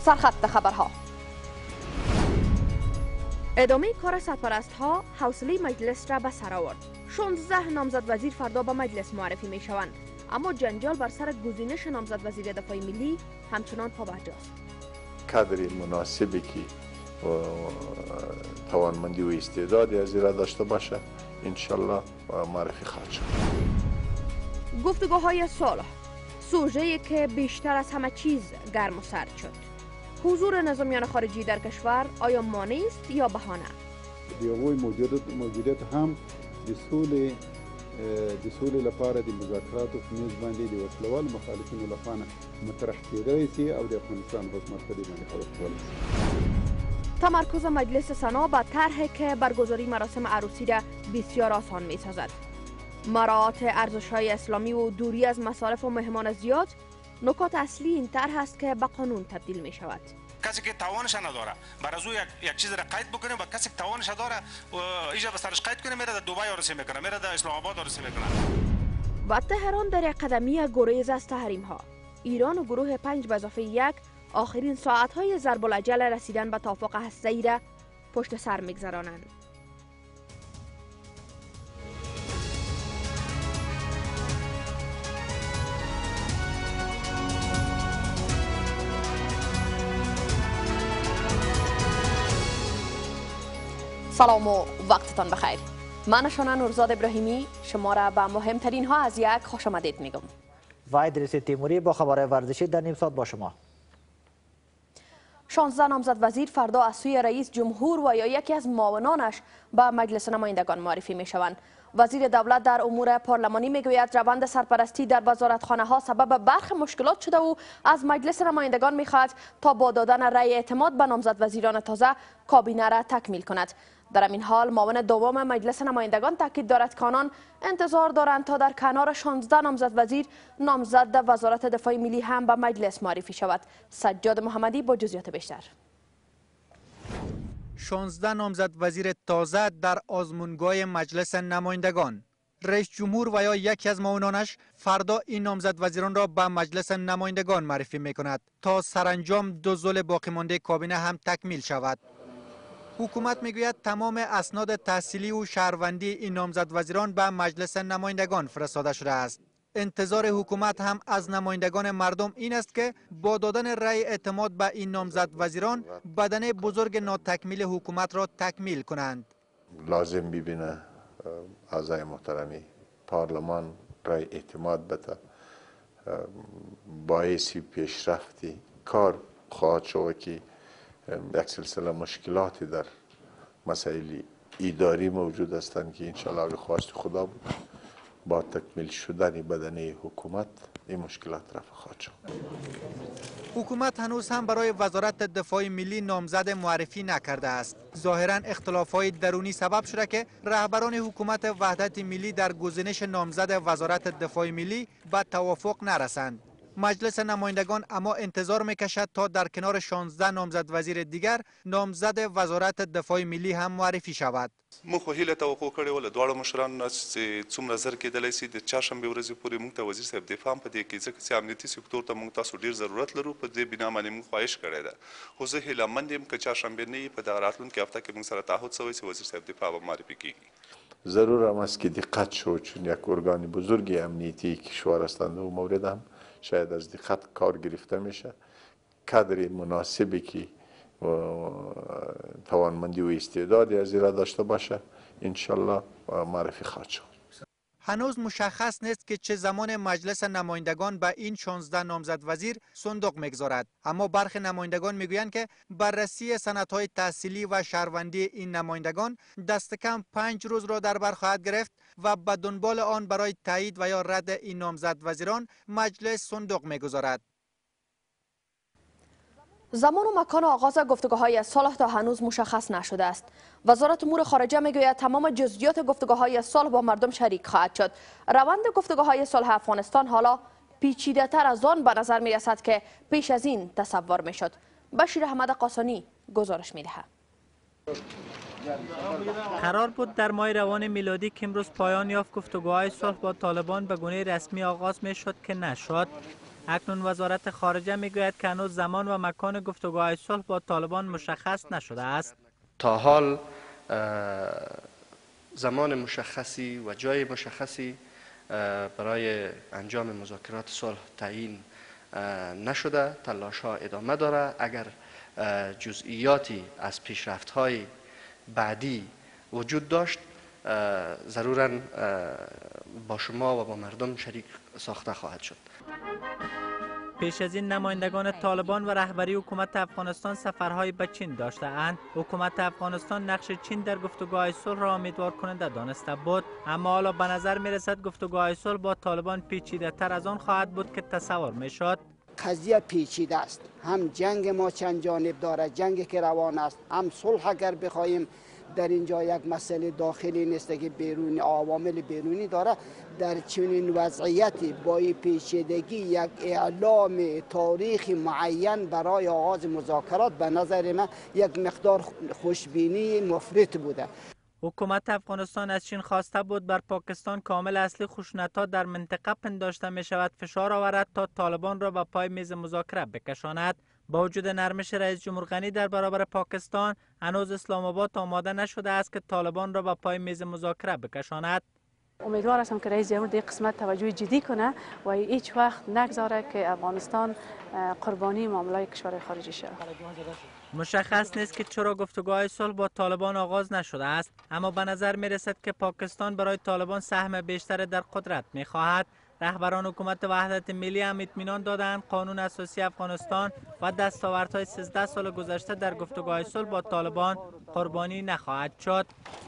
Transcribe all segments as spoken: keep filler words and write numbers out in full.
سرخط خبرها. ادامه کار سرپرست ها حوصله مجلس را به سر آورد. شانزده نامزد وزیر فردا به مجلس معرفی می شوند، اما جنجال بر سر گزینش نامزد وزیر دفاع ملی همچنان پابرجا است. کادر مناسبی که توانمندی و استعدادی از را داشته باشه انشالله معرفی خواهد شد. گفتگوهای صلح، سوژه‌ای که بیشتر از همه چیز گرم و سرد شد. حضور نظامیان خارجی در کشور آیا مانع است یا بهانه؟ دیوی موجودیت موجودیت هم د سولې د سولې لپاره د مذاکراتو په میز باندې د وسلوال مخالفینو لخوا مطرح کېدلی شي او د افغانستان حکومت په دې باندې خبر کولی شي. تمرکز مجلس سنا به طرحی که برگزاری مراسم عروسی را بسیار آسان می سازد. مراعات ارزش‌های اسلامی و دوری از مصارف و مهمان زیاد نکات اصلی این طرح است که به قانون تبدیل می شود. کسی که توانش نداره برای از یک چیز را قید بکنه و کسی که توانش داره اینجا به سرش قید کنه میره در دبی آرزو میکنه، میره در اسلام آباد آرزو میکنه. و تهران در یک قدمی گریز از تحریم ها. ایران و گروه پنج به اضافه یک آخرین ساعت های ضرب الاجل رسیدن به توافق هسته‌ای را پشت سر میگذرانند. سلام و وقتتان بخیر. من شانه نورزاد ابراهیمی شما را به مهمترین ها از یک خوش آمدید میگم. و ادریس تیموری با خبرهای ورزشی در نیم ساعت با شما. شانزده نامزد وزیر فردا از سوی رئیس جمهور و یا یکی از معاونانش به مجلس نمایندگان معرفی می شوند. وزیر دولت در امور پارلمانی میگوید روند سرپرستی در وزارتخانه ها سبب برخی مشکلات شده و از مجلس نمایندگان میخواهد تا با دادن رأی اعتماد به نامزد وزیران تازه کابینه را تکمیل کند. در این حال معاون دوم مجلس نمایندگان تاکید دارد که آنان انتظار دارند تا در کنار شانزده نامزد وزیر نامزد وزارت دفاع ملی هم به مجلس معرفی شود. سجاد محمدی با جزئیات بیشتر. شانزده نامزد وزیر تازه در آزمونگاه مجلس نمایندگان. رئیس جمهور و یا یکی از معاونانش فردا این نامزد وزیران را به مجلس نمایندگان معرفی می کند تا سرانجام دو ضلع باقی مانده کابینه هم تکمیل شود. حکومت میگوید تمام اسناد تحصیلی و شهروندی این نامزد وزیران به مجلس نمایندگان فرستاده شده است. انتظار حکومت هم از نمایندگان مردم این است که با دادن رأی اعتماد به این نامزد وزیران بدنه بزرگ ناتکمیل حکومت را تکمیل کنند. لازم ببینه اعضای محترمی پارلمان رأی اعتماد بده باعثی پیشرفتی کار خواهد شد که یک سلسله مشکلاتی در مسائل اداری موجود هستند که انشاءالله خواست خدا بود با تکمیل شدن بدنه حکومت این مشکلات رفع خواهد شد. حکومت هنوز هم برای وزارت دفاع ملی نامزد معرفی نکرده است. ظاهرا اختلاف‌های درونی سبب شده که رهبران حکومت وحدت ملی در گزینش نامزد وزارت دفاع ملی به توافق نرسند. مجلس نمایندگان اما انتظار میکشد تا در کنار شانزده نامزد وزیر دیگر نامزد وزارت دفاع ملی هم معرفی شود. مو خو هیله توقع کړې و له دواړو مشرانو چې څومره زر کېدلی شي د چهارشنبې ورځې پورې موږ ته وزیر صاحب دفاع هم په دې کې ځکه چې امنیتي سکتور ته موږ تاسو ډېر ضرورت لرو په دې بنا باندې موږ خواهش کړی ده خو زه هیلهمند یم که چهارشنبې نه وي په دغه راتلونکي هفته کې موږ سره تعهد شوی چې وزیر صاحب دفاع به معرفي کیږي. ضرور هم است که دقت شد چون یک ارگان بزرگی امنیتی کشور هستند و مورد هم شاید از دقت کار گرفته میشه. کادر مناسبی که توانمندی و استعدادی از را داشته باشه انشالله معرفی خواهد شد. هنوز مشخص نیست که چه زمان مجلس نمایندگان به این شانزده نامزد وزیر صندوق میگذارد، اما برخی نمایندگان میگویند که بررسی سندهای تحصیلی و شهروندی این نمایندگان دست کم پنج روز را در بر خواهد گرفت و به دنبال آن برای تایید و یا رد این نامزد وزیران مجلس صندوق میگذارد. زمان و مکان آغاز گفتگوهای صلح تا هنوز مشخص نشده است. وزارت امور خارجه میگوید تمام جزئیات گفتگوهای صلح با مردم شریک خواهد شد. روند گفتگوهای صلح افغانستان حالا پیچیده تر از آن به نظر می رسد که پیش از این تصور می شد. بشیر احمد قاسانی گزارش می دهد. قرار بود در ماه روان میلادی که امروز پایان یافت گفتگوهای صلح با طالبان به گونه رسمی آغاز می شد که نشد. اکنون وزارت خارجه میگوید که هنوز زمان و مکان گفتگوهای صلح با طالبان مشخص نشده است. تا حال زمان مشخصی و جای مشخصی برای انجام مذاکرات صلح تعیین نشده. تلاش ها ادامه داره. اگر جزئیاتی از پیشرفت های بعدی وجود داشت ضروراً با شما و با مردم شریک ساخته خواهد شد. پیش از این نمایندگان طالبان و رهبری حکومت افغانستان سفرهای به چین داشته‌اند. حکومت افغانستان نقش چین در گفتگوهای صلح را امیدوار کننده دانسته بود، اما حالا به نظر می رسد گفتگوهای صلح با طالبان پیچیده تر از آن خواهد بود که تصور می شد. قضیه پیچیده است. هم جنگ ما چند جانب داره، جنگی که روان است، هم صلح اگر بخواهیم در اینجا یک مسئله داخلی نیست که بیرونی عوامل بیرونی داره. در چنین وضعیتی با این پیچیدگی یک اعلام تاریخ معین برای آغاز مذاکرات به نظر من یک مقدار خوشبینی مفرط بوده. حکومت افغانستان از چین خواسته بود بر پاکستان کامل اصلی خشونت‌ها در منطقه پنداشته می شود فشار آورد تا طالبان را به پای میز مذاکره بکشاند. با وجود نرمش رئیس جمهور غنی در برابر پاکستان، هنوز اسلام آباد آماده نشده است که طالبان را به پای میز مذاکره بکشاند. امیدوار هستم که رئیس جمهور در قسمت توجه جدی کنه و هیچ وقت نگذاره که افغانستان قربانی معاملات کشور خارجی شود. مشخص نیست که چرا گفتگوهای صلح با طالبان آغاز نشده است، اما به نظر می رسد که پاکستان برای طالبان سهم بیشتر در قدرت می خواهد. رهبران حکومت وحدت ملی هم اطمینان دادند قانون اساسی افغانستان و دستاوردهای سیزده سال گذشته در گفتگوهای صلح با طالبان قربانی نخواهد شد.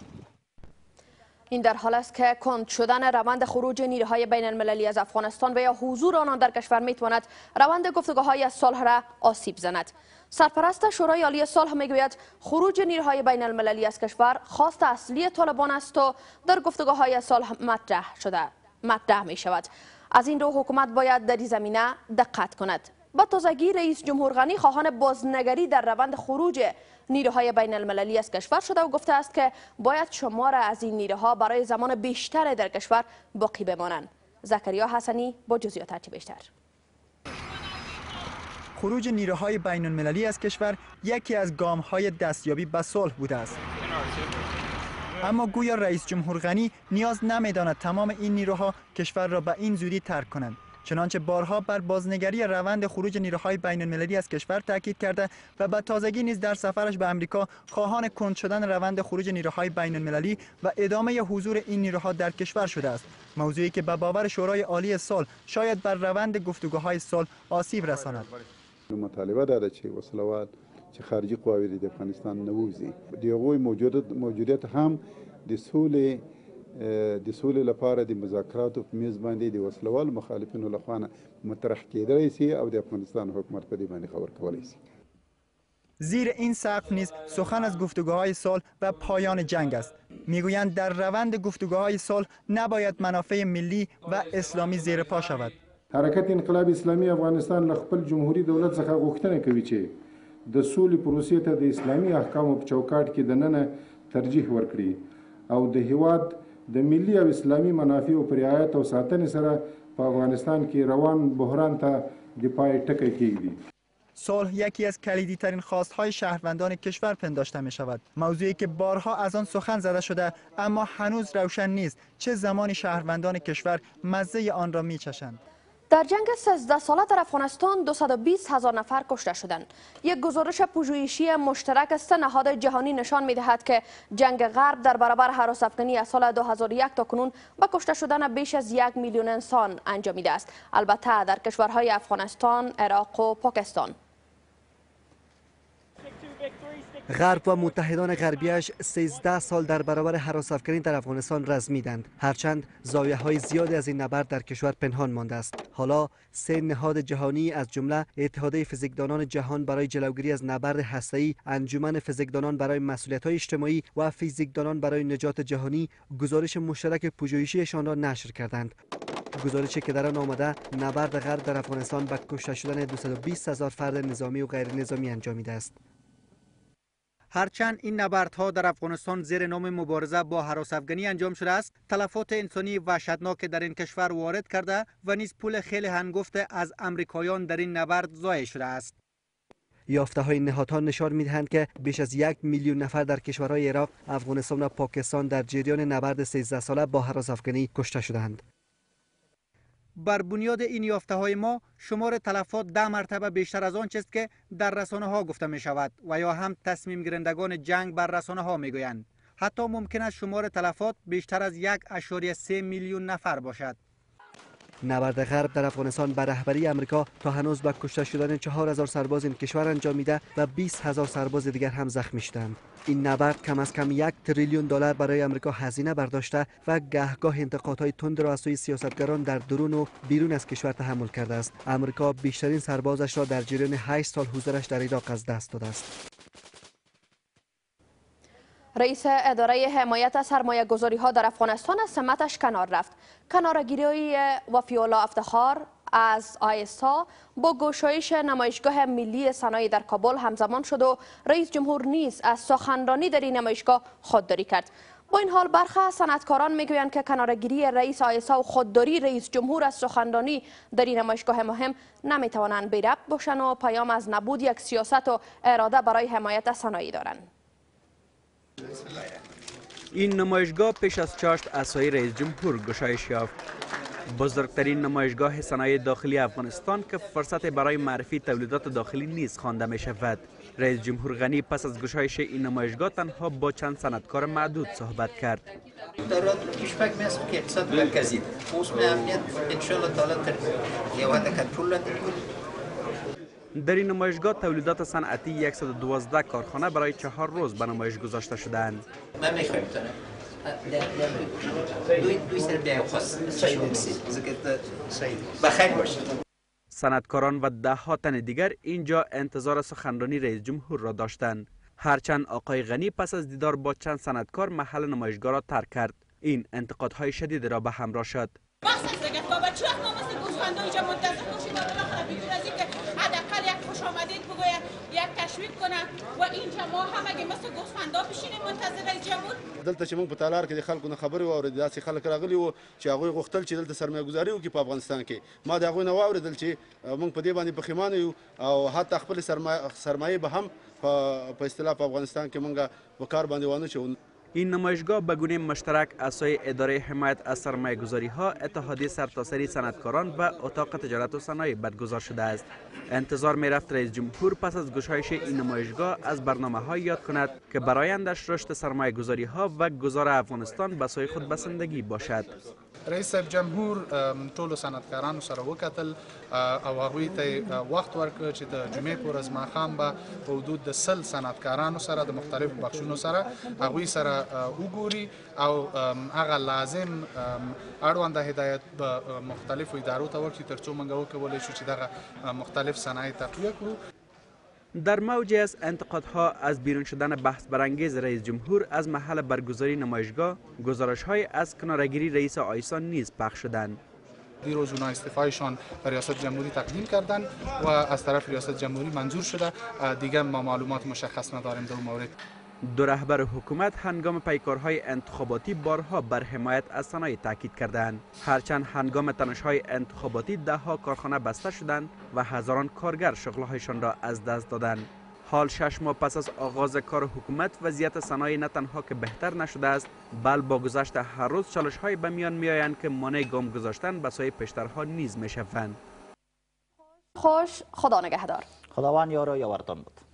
این در حال است که کند شدن روند خروج نیروهای بین المللی از افغانستان و یا حضور آنان در کشور میتواند روند گفتگوهای صلح را آسیب زند. سرپرست شورای عالی صلح میگوید خروج نیروهای بین المللی از کشور خواست اصلی طالبان است و در گفتگوهای صلح مطرح شده مطرح می شود. از این رو حکومت باید در این زمینه دقت کند. با تازگی رئیس جمهور غنی خواهان بازنگری در روند خروج نیروهای بین المللی از کشور شده و گفته است که باید شمار از این نیروها برای زمان بیشتر در کشور باقی بمانند. زکریا حسنی با جزئیات بیشتر. خروج نیروهای بین المللی از کشور یکی از گام‌های دستیابی به صلح بوده است. اما گویا رئیس جمهور غنی نیاز نمی‌داند تمام این نیروها کشور را به این زودی ترک کنند، چنانچه بارها بر بازنگری روند خروج نیروهای بین المللی از کشور تاکید کرده و به تازگی نیز در سفرش به آمریکا خواهان کند شدن روند خروج نیروهای بین المللی و ادامه حضور این نیروها در کشور شده است، موضوعی که به باور شورای عالی صلح شاید بر روند گفتگوهای صلح آسیب رساند. مطالبه داده چې وسلوات چې خارجي قواوې د افغانستان نه ووځي د هغوی موجودیت هم د سولې د سولې لپاره د مذاکراتو په میز باندې د وسلوالو مخالفینو لخوا مطرح کېدلی سي او د افغانستان حکومت په دې باندې خبر کولی سي. زیر این سقف نیز سخن از گفتگوهای صلح و پایان جنگ است. میگویند در روند گفتگوهای صلح نباید منافع ملی و اسلامی زیر پا شود. حرکت انقلاب اسلامی افغانستان له خپل جمهوریت دولت څخه غوښتنه کوي چې د سولې پروسې ته د اسلامي احکامو په چوکاټ کې دننه ترجیح ورکړي او د هیواد د ملي او اسلامي منافعو په رعایت او ساتنې سره په افغانستان کې روان بحران ته د پای ټکی کیږدي. صلح یکی از کلیدی ترین خواستهای شهروندان کشور پنداشته می شود، موضوعی که بارها از آن سخن زده شده اما هنوز روشن نیست چه زمانی شهروندان کشور مزه آن را می چشند. در جنگ سیزده ساله در افغانستان دویست و بیست هزار نفر کشته شدند. یک گزارش پژوهشی مشترک سه نهاد جهانی نشان می‌دهد که جنگ غرب در برابر هراس‌افکنی از سال دو هزار و یک تا کنون به کشته شدن بیش از یک میلیون انسان انجامیده است، البته در کشورهای افغانستان، عراق و پاکستان. غرب و متحدان غربیش سیزده سال در برابر هراس‌افکنی در افغانستان رزمیدند، هرچند زایه‌های زیادی از این نبرد در کشور پنهان مانده است. حالا سه نهاد جهانی از جمله اتحادیه فیزیکدانان جهان برای جلوگیری از نبرد هسته‌ای، انجمن فیزیکدانان برای مسئولیت‌های اجتماعی و فیزیکدانان برای نجات جهانی گزارش مشترک پژوهشیشان را نشر کردند. گزارشی که در آن آمده نبرد غرب در افغانستان به کشته شدن دویست و بیست هزار فرد نظامی و غیر نظامی انجامیده است. هرچند این نبردها در افغانستان زیر نام مبارزه با هراس‌افکنی انجام شده است، تلفات انسانی وحشتناک در این کشور وارد کرده و نیز پول خیلی هنگفت از امریکایان در این نبرد ضایع شده است. یافته های نهادها نشان می‌دهند که بیش از یک میلیون نفر در کشورهای عراق، افغانستان و پاکستان در جریان نبرد سیزده ساله با هراس‌افکنی کشته شدند. بر بنیاد این یافته های ما شمار تلفات ده مرتبه بیشتر از آنچه است که در رسانه ها گفته می شود و یا هم تصمیم گیرندگان جنگ بر رسانه ها می گویند. حتی ممکن است شمار تلفات بیشتر از یک اشاری سه میلیون نفر باشد. نبرد غرب در افغانستان به رهبری امریکا تا هنوز به کشته شدن چهار هزار سرباز این کشور انجام میده و بیست هزار سرباز دیگر هم زخمی شدند. این نبرد کم از کم یک تریلیون دلار برای امریکا هزینه برداشته و گهگاه انتقادهای تند را از سوی سیاستگران در درون و بیرون از کشور تحمل کرده است. امریکا بیشترین سربازش را در جریان هشت سال حضورش در عراق از دست داده است. رئیس اداره حمایت از سرمایه گذاری ها در افغانستان از سمتش کنار رفت. کنارگیری وفی‌الله افتخار از آیسا با گشایش نمایشگاه ملی صنایع در کابل همزمان شد و رئیس جمهور نیز از سخنرانی در این نمایشگاه خودداری کرد. با این حال برخی از صنعتکاران میگویند که کنارگیری رئیس آیسا و خودداری رئیس جمهور از سخنرانی در این نمایشگاه مهم نمیتوانند بی ربط باشند و پیام از نبود یک سیاست و اراده برای حمایت از صنایع دارند. این نمایشگاه پیش از چاشت اسای رئیس جمهور گشایش یافت. بزرگترین نمایشگاه صنایع داخلی افغانستان که فرصت برای معرفی تولیدات داخلی نیز خوانده می شود. رئیس جمهور غنی پس از گشایش این نمایشگاه تنها با چند صنعتکار معدود صحبت کرد. در پیش فکر می‌کنم که اقتصاد مرکزی اوس می امنیت ان شاء الله تعالی تر یو حد کنترل در این نمایشگاه تولیدات صنعتی صد و دوازده کارخانه برای چهار روز به نمایش گذاشته شدند. من می‌خوایم دوی دوی سر بیا خاص بخیر باشید. صنعتکاران و ده ها تن دیگر اینجا انتظار سخنرانی رئیس جمهور را داشتند. هرچند آقای غنی پس از دیدار با چند صنعتکار محل نمایشگاه را ترک کرد. این انتقادهای شدید را به همراه شد. یک تشویق کنه و اینجا ما هم اگه مثل گوسفندا بشینیم منتظر رئیس جمهور. دلته چې موږ په تالار کې د خلکو نه خبرې واورېدې داسې خلک راغلي وو چې هغوی غوښتل چې دلته سرمایه ګزاري وکړي په افغانستان کې. ما د هغوی نه واورېدل چې موږ په دې باندې پښیمانه یو او حتی خپل سرمایه به هم په اصطلاح په افغانستان کې موږ په کار باندې وانه چون. این نمایشگاه به گونه مشترک اسای اداره حمایت از سرمایه گذاری ها، اتحادیه سرتاسری صنعتکاران و اتاق تجارت و صنایع برگزار شده است. انتظار می رفت رئیس جمهور پس از گشایش این نمایشگاه از برنامه های یاد کند که برای آینده‌اش رشد سرمایه گذاری ها و گذار افغانستان به سوی خود بسندگی باشد. رئیس جمهور ټولو صنعتکارانو سره وکتل او هغوی ته وخت ورکړ چې د جمعې په ورځ ماښام به په حدود د سل صنعتکارانو سره د مختلفو بخشونو سره هغوی سره وګوري او هغه لازم اړونده هدایت به مختلفو ادارو ته ورکړي تر څو موږ وکولی شو چې دغه مختلف صنایع تقویه کړو. در موجی از انتقادها از بیرون شدن بحث برانگیز رئیس جمهور از محل برگزاری نمایشگاه، گزارش‌های از کنارگیری رئیس آیسا نیز پخش شدند. دیروز اونا استعفایشان به ریاست جمهوری تقدیم کردند و از طرف ریاست جمهوری منظور شده. دیگه ما معلومات مشخص نداریم در مورد. دو رهبر حکومت هنگام پیکارهای انتخاباتی بارها بر حمایت از صنایع تاکید کردند. هرچند هنگام تنش‌های انتخاباتی ده ها کارخانه بسته شدند و هزاران کارگر شغلهایشان را از دست دادند. حال شش ماه پس از آغاز کار حکومت وضعیت صنایع نه تنها که بهتر نشده است، بل با گذشت هر روز چالش‌های به میان میآیند که مانع گام گذاشتن به سوی پیشترها نیز می‌شوند. خوش، خدا نگهدار. خداوند یار و یاورتان بود.